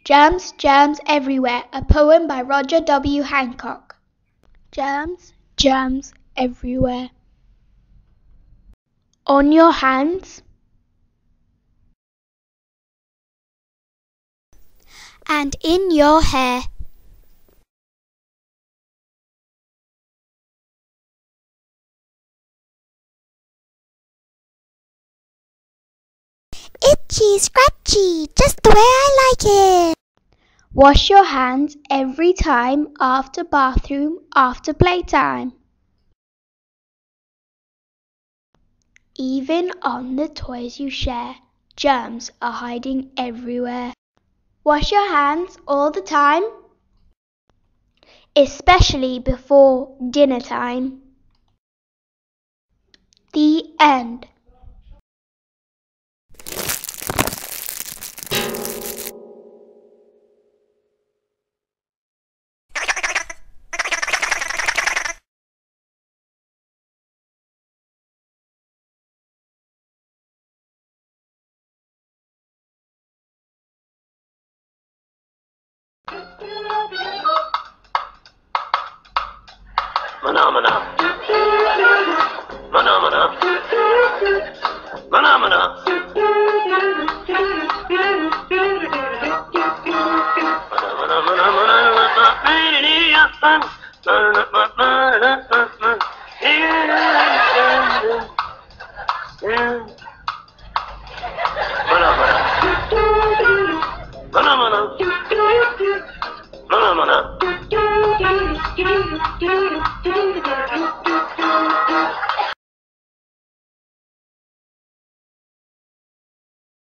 Germs, germs everywhere. A poem by Roger W. Hancock. Germs, germs everywhere. On your hands and in your hair. Itchy, scratchy, just the way I like it. Wash your hands every time after bathroom, after playtime. Even on the toys you share, germs are hiding everywhere. Wash your hands all the time, especially before dinner time. The end. Phenomena.